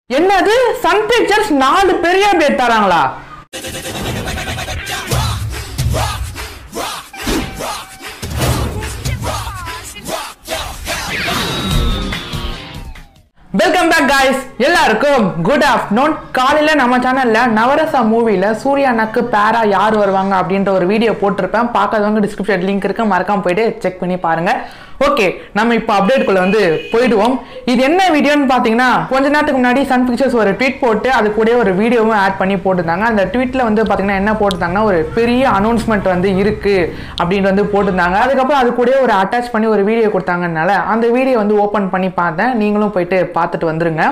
என்னது Sun pictures 4 பெரிய update தராங்களா? வெல்கம் பேக் गाइस, எல்லாருக்கும் குட் ஆஃப்டர்நூன். காலையில நம்ம சேனல்ல நவரசா மூவில சூர்யா அண்ணாக்கு பேரா யார் வருவாங்க அப்படின்ற ஒரு வீடியோ போட்டிருப்பேன். பார்க்காதவங்க டிஸ்கிரிப்ஷன் லிங்க் இருக்கு, மறக்காம போயிட்டு செக் பண்ணி பாருங்க. ஓகே, நம்ம இப்போ அப்டேட்குள்ள வந்து போயிடுவோம். இது என்ன வீடியோன்னு பார்த்தீங்கன்னா, கொஞ்ச நேரத்துக்கு முன்னாடி சன் பிக்சர்ஸ் ஒரு ட்வீட் போட்டு அது கூட ஒரு வீடியோவும் ஆட் பண்ணி போட்டிருந்தாங்க. அந்த ட்வீட்ல வந்து பார்த்தீங்கன்னா என்ன போட்டிருந்தாங்கன்னா, ஒரு பெரிய அனௌன்ஸ்மெண்ட் வந்து இருக்கு அப்படின்னு வந்து போட்டிருந்தாங்க. அதுக்கப்புறம் அது கூட ஒரு அட்டாச் பண்ணி ஒரு வீடியோ கொடுத்தாங்கனால அந்த வீடியோ வந்து ஓப்பன் பண்ணி பார்த்தேன். நீங்களும் போயிட்டு பார்த்துட்டு வந்துருங்க.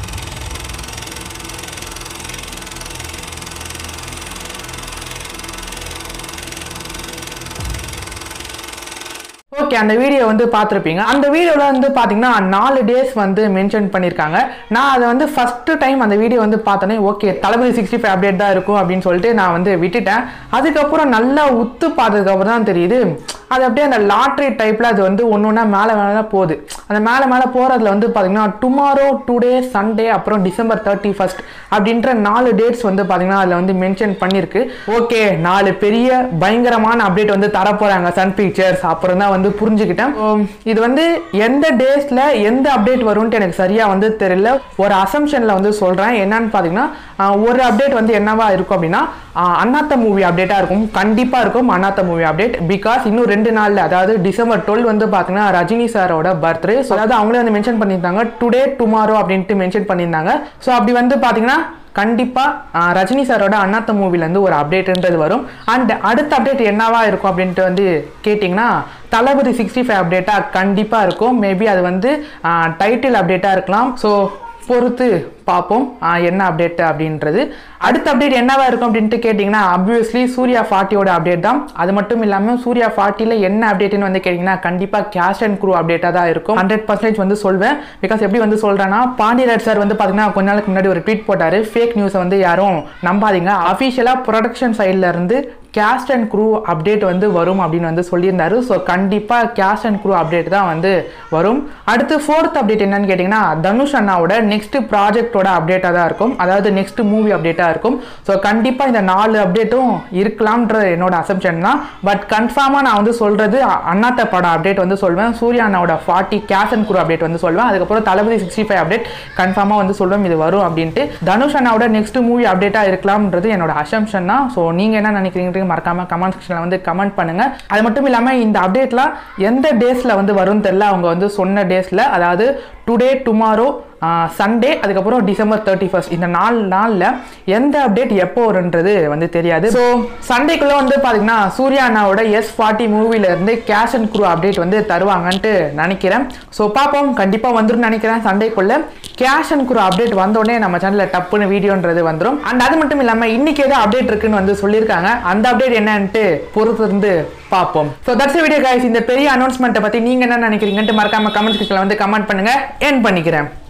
ஓகே, அந்த வீடியோ வந்து பார்த்துருப்பீங்க. அந்த வீடியோவில் வந்து பார்த்தீங்கன்னா 4 டேஸ் வந்து மென்ஷன் பண்ணியிருக்காங்க. நான் அதை வந்து ஃபர்ஸ்ட் டைம் அந்த வீடியோ வந்து பார்த்தோன்னே ஓகே தளபதி 65 அப்டேட் தான் இருக்கும் அப்படின்னு சொல்லிட்டு நான் வந்து விட்டுட்டேன். அதுக்கப்புறம் நல்லா உத்து பார்த்ததுக்கப்புறம் தான் தெரியுது அது அப்படியே அந்த லாட்ரி டைப்பில் அது வந்து ஒன்று ஒன்றா மேலே மேலே போகுது. அந்த மேலே போகிறதுல வந்து பார்த்தீங்கன்னா டுமாரோ, டுடே, சண்டே, அப்புறம் டிசம்பர் 31 அப்படின்ற 4 டேட்ஸ் வந்து பார்த்தீங்கன்னா அதில் வந்து மென்ஷன் பண்ணியிருக்கு. ஓகே, 4 பெரிய பயங்கரமான அப்டேட் வந்து தரப்போகிறாங்க சன் பிக்சர்ஸ். அப்புறம் தான் வந்து புரிஞ்சுக்கிட்டேன். இது வந்து எந்த டேஸில் எந்த அப்டேட் வரும்ன்ட்டு எனக்கு சரியாக வந்து தெரியல. ஒரு அசம்ஷனில் வந்து சொல்கிறேன். என்னன்னு பார்த்தீங்கன்னா, ஒரு அப்டேட் வந்து என்னவா இருக்கும் அப்படின்னா, அண்ணாத்த மூவி அப்டேட்டாக இருக்கும். கண்டிப்பாக இருக்கும் அண்ணாத்த மூவி அப்டேட். பிகாஸ் இன்னும் 2 நாளில், அதாவது டிசம்பர் 12 வந்து பார்த்தீங்கன்னா ரஜினி சாரோட பர்த்டே. ஸோ அதாவது அவங்களே வந்து மென்ஷன் பண்ணியிருந்தாங்க டுடே டுமாரோ அப்படின்ட்டு மென்ஷன் பண்ணியிருந்தாங்க. ஸோ அப்படி வந்து பார்த்தீங்கன்னா கண்டிப்பாக ரஜினி சாரோட அண்ணாத்த மூவிலேருந்து ஒரு அப்டேட்ன்றது வரும். அண்ட் அடுத்த அப்டேட் என்னவா இருக்கும் அப்படின்ட்டு வந்து கேட்டிங்கன்னா, தளபதி 65 அப்டேட்டாக கண்டிப்பாக இருக்கும். மேபி அது வந்து டைட்டில் அப்டேட்டாக இருக்கலாம். ஸோ பொறுத்து பார்ப்போம் என்ன அப்டேட் அப்படின்றது. அடுத்த அப்டேட் என்னவா இருக்கும் அப்படின்ட்டு கேட்டிங்கன்னா, அப்வியஸ்லி சூர்யா 40யோட அப்டேட் தான். அது மட்டும் இல்லாமல் சூர்யா 40ல் என்ன அப்டேட்னு வந்து கேட்டிங்கன்னா, கண்டிப்பாக கேஷ் அண்ட் க்ரூ அப்டேட்டாக தான் இருக்கும். 100% வந்து சொல்வேன். பிகாஸ் எப்படி வந்து சொல்கிறேன்னா, பாண்டியராஜ் சார் வந்து பார்த்தீங்கன்னா கொஞ்ச நாளுக்கு முன்னாடி ஒரு ட்வீட் போட்டார். ஃபேக் நியூஸை வந்து யாரும் நம்பாதீங்க, அஃபிஷியலாக ப்ரொடக்ஷன் சைடில் இருந்து கேஸ்ட் அண்ட் க்ரூ அப்டேட் வந்து வரும் அப்படின்னு வந்து சொல்லியிருந்தாரு. ஸோ கண்டிப்பாக கேஸ்ட் அண்ட் க்ரூ அப்டேட் தான் வந்து வரும். அடுத்து 4th அப்டேட் என்னன்னு கேட்டிங்கன்னா, தனுஷ் அண்ணாவோட நெக்ஸ்ட் ப்ராஜெக்டோட அப்டேட்டாக தான் இருக்கும். அதாவது நெக்ஸ்ட் மூவி அப்டேட்டாக இருக்கும். ஸோ கண்டிப்பாக இந்த 4 அப்டேட்டும் இருக்கலாம்ன்ற என்னோட அசம்ஷன் தான். பட் கன்ஃபார்மாக நான் வந்து சொல்கிறது அண்ணாத்த படம் அப்டேட் வந்து சொல்வேன். சூர்யா அண்ணாவோட 40 கேஸ்ட் அண்ட் க்ரூ அப்டேட் வந்து சொல்வேன். அதுக்கப்புறம் தளபதி 65 அப்டேட் கன்ஃபார்மாக வந்து சொல்வேன் இது வரும் அப்படின்ட்டு. தனுஷ் அண்ணாவோட நெக்ஸ்ட் மூவி அப்டேட்டாக இருக்கலாம்ன்றது என்னோட அசம்ஷன் தான். ஸோ நீங்கள் என்ன நினைக்கிறீங்க மறக்காம கமெண்ட் செக்ஷன்ல வந்து கமெண்ட் பண்ணுங்க. அது மட்டும் இல்லாம இந்த அப்டேட்லாம் எந்த டேஸ்ல வந்து வரும்னு தெரியல. அவங்க வந்து சொன்ன டேஸ்ல, அதாவது டுடே, டுமாரோ, சண்டே, அதுக்கப்புறம் டிசம்பர் 31 இந்த 4 நாளில் எந்த அப்டேட் எப்போ வரும்ன்றது வந்து தெரியாது. ஸோ சண்டேக்குள்ளே வந்து பார்த்தீங்கன்னா சூர்யா அண்ணாவோட S40 மூவிலேருந்து கேஷ் அண்ட் க்ரூ அப்டேட் வந்து தருவாங்கன்ட்டு நினைக்கிறேன். ஸோ பார்ப்போம், கண்டிப்பாக வந்துடும் நினைக்கிறேன். சண்டேக்குள்ளே கேஷ் அண்ட் க்ரூ அப்டேட் வந்தோடனே நம்ம சேனலில் டப்புன்னு வீடியோன்றது வந்துடும். அண்ட் அது மட்டும் இல்லாமல் இன்னைக்கு ஏதோ அப்டேட் இருக்குன்னு வந்து சொல்லியிருக்காங்க. அந்த அப்டேட் என்னன்ட்டு பொறுத்து இருந்து பார்ப்போம். So that's video guys. இந்த பெரிய அனௌன்ஸ்மெண்ட்டை பற்றி நீங்கள் என்ன நினைக்கிறீங்கன்ட்டு மறக்காம கமெண்ட் செக்ஷனில் வந்து கமெண்ட் பண்ணுங்க. என் பண்ணிக்கிறேன்.